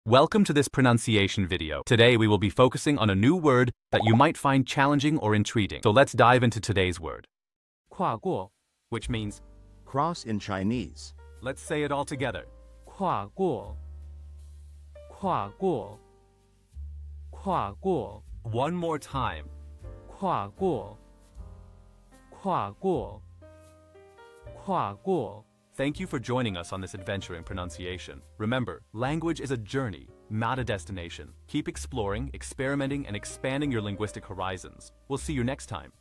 Welcome to this pronunciation video. Today we will be focusing on a new word that you might find challenging or intriguing. So let's dive into today's word. 跨过 Which means, Cross in Chinese. let's say it all together. 跨过跨过跨过 One more time. 跨过跨过跨过 Thank you for joining us on this adventure in pronunciation. Remember, language is a journey, not a destination. Keep exploring, experimenting, and expanding your linguistic horizons. We'll see you next time.